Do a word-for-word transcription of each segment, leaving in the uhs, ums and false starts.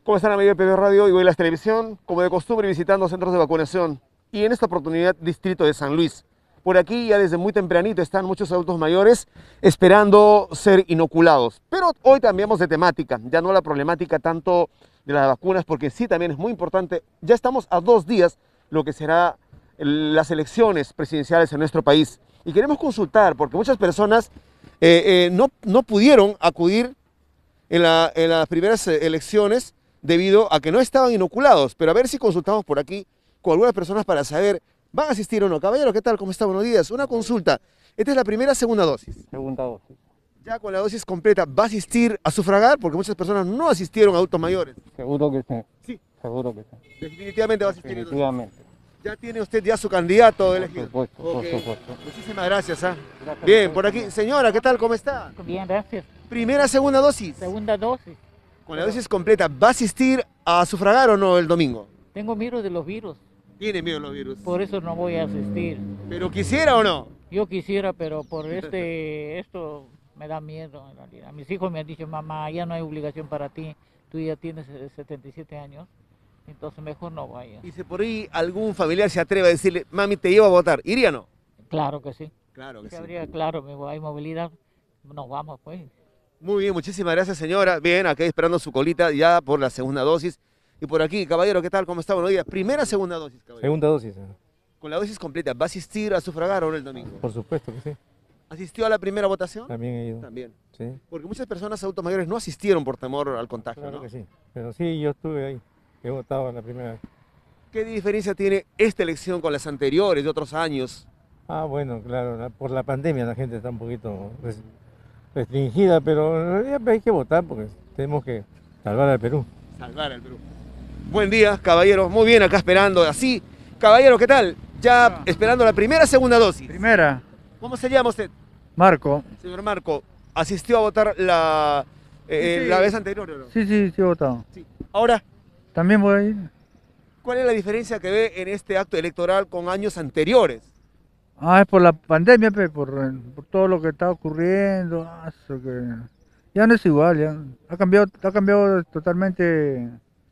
¿Cómo están, amigos de P B Radio y Hoy Las Televisión? Como de costumbre, visitando centros de vacunación. Y en esta oportunidad, distrito de San Luis. Por aquí ya desde muy tempranito están muchos adultos mayores esperando ser inoculados. Pero hoy cambiamos de temática, ya no la problemática tanto de las vacunas, porque sí también es muy importante. Ya estamos a dos días lo que será las elecciones presidenciales en nuestro país. Y queremos consultar, porque muchas personas eh, eh, no, no pudieron acudir en, la, en las primeras elecciones debido a que no estaban inoculados. Pero a ver si consultamos por aquí con algunas personas para saber, ¿van a asistir o no? Caballero, ¿qué tal? ¿Cómo está? Buenos días. Una consulta. ¿Esta es la primera o segunda dosis? Segunda dosis. Ya con la dosis completa, ¿va a asistir a sufragar? Porque muchas personas no asistieron a adultos mayores. Seguro que sí. Sí. Seguro que sí. Definitivamente va a asistir. Definitivamente. Ya tiene usted ya su candidato elegido. Por supuesto, por Okay. supuesto. Muchísimas gracias. ¿ah? Gracias. Bien, por aquí. Señora, ¿qué tal? ¿Cómo está? Bien, gracias. Primera, segunda dosis. Segunda dosis. Con la dosis completa, ¿va a asistir a sufragar o no el domingo? Tengo miedo de los virus, Tiene miedo a los virus. por eso no voy a asistir. ¿Pero quisiera o no? Yo quisiera, pero por este esto me da miedo en realidad. Mis hijos me han dicho, mamá, ya no hay obligación para ti, tú ya tienes setenta y siete años, entonces mejor no vayas. Y si por ahí algún familiar se atreve a decirle, mami, te llevo a votar, ¿iría o no? Claro que sí. Claro que Si sí. habría, claro, me voy, hay movilidad, nos vamos pues. Muy bien, muchísimas gracias, señora. Bien, acá esperando su colita ya por la segunda dosis. Y por aquí, caballero, ¿qué tal? ¿Cómo está? Buenos días. Primera, segunda dosis, caballero. Segunda dosis. señor. Con la dosis completa, ¿va a asistir a sufragar o no el domingo? Por supuesto que sí. ¿Asistió a la primera votación? También he ido. También. Sí. Porque muchas personas adultos mayores no asistieron por temor al contagio, Claro ¿no? que sí. Pero sí, yo estuve ahí. He votado en la primera vez. ¿Qué diferencia tiene esta elección con las anteriores de otros años? Ah, bueno, claro. la- Por la pandemia la gente está un poquito res- restringida, pero en realidad hay que votar porque tenemos que salvar al Perú. Salvar al Perú. Buen día, caballero. Muy bien, acá esperando. Así, caballero, ¿qué tal? Ya esperando la primera, segunda dosis. Primera, ¿Cómo se llama usted? Marco. Señor Marco, ¿asistió a votar la, eh, Sí, sí. la vez anterior o no? Sí, sí, sí he votado. Sí. Ahora, También voy a ir. ¿cuál es la diferencia que ve en este acto electoral con años anteriores? Ah, es por la pandemia, pe, por, eh, por todo lo que está ocurriendo. ah, eso que ya no es igual, ya. Ha cambiado, ha cambiado totalmente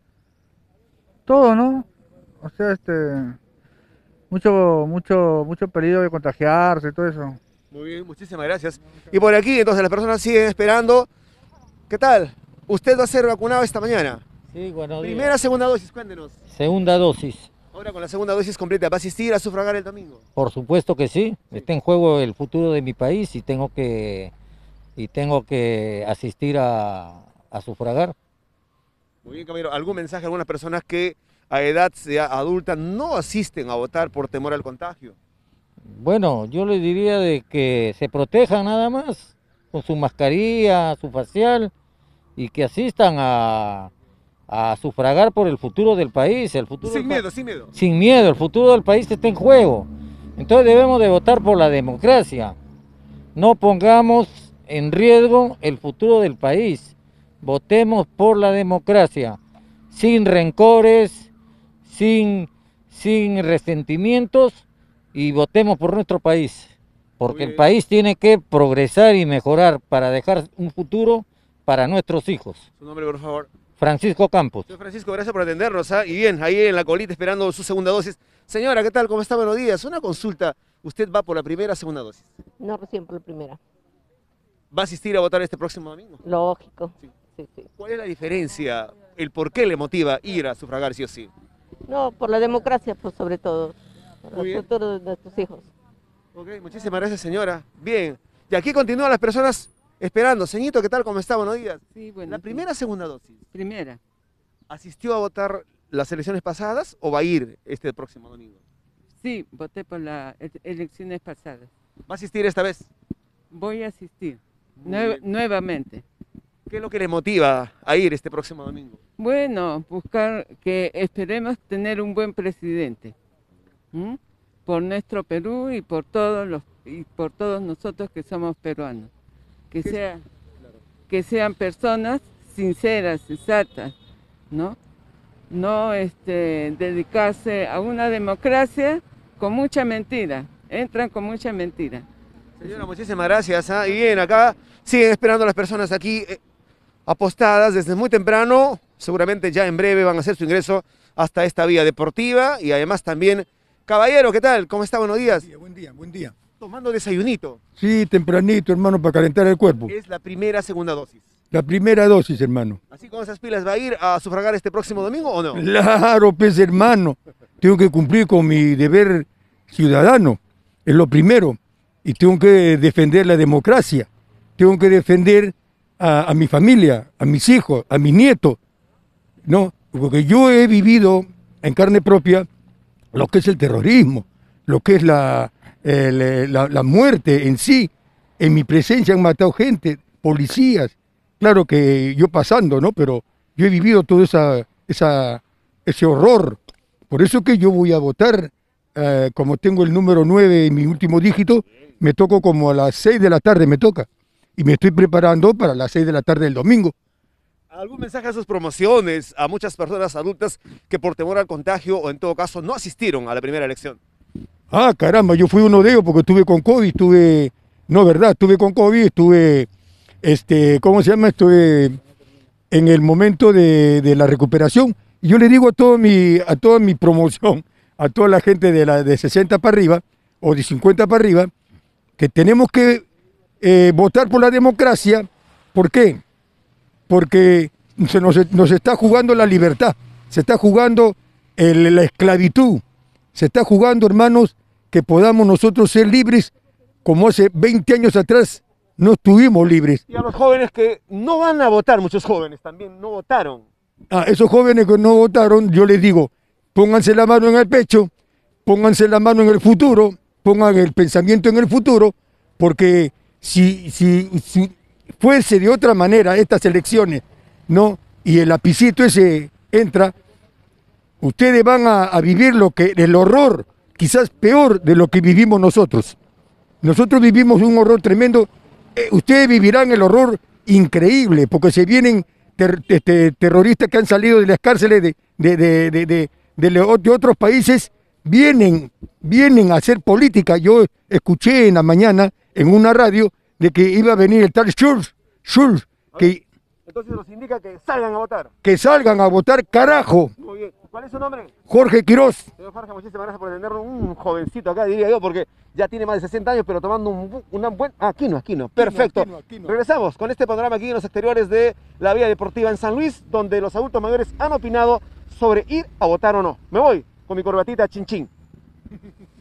todo, ¿no? O sea, este, mucho, mucho, mucho peligro de contagiarse y todo eso. Muy bien, muchísimas gracias. Y por aquí, entonces, las personas siguen esperando. ¿Qué tal? ¿Usted va a ser vacunado esta mañana? Sí, buenos Primera, segunda dosis, cuéntenos. Segunda dosis. Ahora con la segunda dosis completa, ¿va a asistir a sufragar el domingo? Por supuesto que sí. Está en juego el futuro de mi país y tengo que y tengo que asistir a, a sufragar. Muy bien, caballero. ¿Algún mensaje a algunas personas que a edad sea adulta no asisten a votar por temor al contagio? Bueno, yo les diría de que se protejan nada más con su mascarilla, su facial y que asistan a, a sufragar por el futuro del país. El futuro Sin del pa- miedo, sin miedo. Sin miedo, el futuro del país está en juego. Entonces debemos de votar por la democracia. No pongamos en riesgo el futuro del país. Votemos por la democracia, sin rencores, sin, sin resentimientos y votemos por nuestro país. Porque Muy el bien. país tiene que progresar y mejorar para dejar un futuro para nuestros hijos. Su nombre, por favor. Francisco Campos. Señor Francisco, gracias por atendernos. ¿ah? Y bien, ahí en la colita esperando su segunda dosis. Señora, ¿qué tal? ¿Cómo está? Buenos días. Una consulta. ¿Usted va por la primera o segunda dosis? No, recién por la primera. ¿Va a asistir a votar este próximo domingo? Lógico. Sí. Sí, sí. ¿Cuál es la diferencia? ¿El por qué le motiva ir a sufragar sí o sí? No, por la democracia, pues sobre todo. Por Muy el bien. futuro de nuestros hijos. Ok, muchísimas gracias, señora. Bien. Y aquí continúan las personas esperando. Señito, ¿qué tal? ¿Cómo está? Buenos días. Sí, bueno. ¿La primera o segunda dosis? Primera. ¿Asistió a votar las elecciones pasadas o va a ir este próximo domingo? Sí, voté por las elecciones pasadas. ¿Va a asistir esta vez? Voy a asistir Muy nue- bien. nuevamente. ¿Qué es lo que le motiva a ir este próximo domingo? Bueno, buscar que esperemos tener un buen presidente. ¿m? Por nuestro Perú y por todos los y por todos nosotros que somos peruanos. Que ¿Qué es- sea que sean personas sinceras, exactas, ¿no? No este, dedicarse a una democracia con mucha mentira. Entran con mucha mentira. Señora, muchísimas gracias. ¿ah? Y bien, acá siguen esperando las personas aquí. eh, apostadas desde muy temprano, seguramente ya en breve van a hacer su ingreso hasta esta vía deportiva y además también, caballero, ¿qué tal? ¿Cómo está? Buenos días. Buen día, buen día, buen día. Tomando desayunito. Sí, tempranito, hermano, para calentar el cuerpo. Es la primera, segunda dosis. La primera dosis, hermano. ¿Así con esas pilas va a ir a sufragar este próximo domingo o no? Claro, pues, hermano. Tengo que cumplir con mi deber ciudadano. Es lo primero. Y tengo que defender la democracia. Tengo que defender a, a mi familia, a mis hijos, a mis nietos. ¿No? Porque yo he vivido en carne propia lo que es el terrorismo, lo que es la, el, la, la muerte en sí. En mi presencia han matado gente, policías. Claro que yo pasando, ¿no? Pero yo he vivido todo esa, esa, ese horror. Por eso que yo voy a votar, eh, como tengo el número nueve en mi último dígito, me toco como a las seis de la tarde, me toca. Y me estoy preparando para las seis de la tarde del domingo. ¿Algún mensaje a sus promociones, a muchas personas adultas que por temor al contagio o en todo caso no asistieron a la primera elección? Ah, caramba, yo fui uno de ellos porque estuve con COVID, estuve, no, verdad, estuve con COVID, estuve... Este, ¿cómo se llama? Estoy en el momento de, de la recuperación. Y yo le digo a, todo mi, a toda mi promoción, a toda la gente de, la, de sesenta para arriba, o de cincuenta para arriba, que tenemos que eh, votar por la democracia. ¿Por qué? Porque se nos, nos está jugando la libertad, se está jugando el, la esclavitud, se está jugando, hermanos, que podamos nosotros ser libres como hace veinte años atrás. No estuvimos libres. Y a los jóvenes que no van a votar, muchos jóvenes también no votaron. A esos jóvenes que no votaron, yo les digo, pónganse la mano en el pecho, pónganse la mano en el futuro, pongan el pensamiento en el futuro, porque si, si, si fuese de otra manera estas elecciones, ¿no? Y el lapicito ese entra, ustedes van a, a vivir lo que, el horror, quizás peor de lo que vivimos nosotros. Nosotros vivimos un horror tremendo. Eh, ustedes vivirán el horror increíble, porque se vienen ter, ter, terroristas que han salido de las cárceles de, de, de, de, de, de, de otros países, vienen, vienen a hacer política. Yo escuché en la mañana en una radio de que iba a venir el tal Schulz, Schulz, que, entonces nos indica que salgan a votar. Que salgan a votar, carajo. Muy bien. ¿Cuál es su nombre? Jorge Quiroz. Señor Jorge, muchísimas gracias por atendernos. Un jovencito acá, diría yo, porque ya tiene más de sesenta años, pero tomando un, una buena... Ah, aquí no, aquí no. Perfecto. Aquino, Aquino. Regresamos con este panorama aquí en los exteriores de la vía deportiva en San Luis, donde los adultos mayores han opinado sobre ir a votar o no. Me voy con mi corbatita chin chin.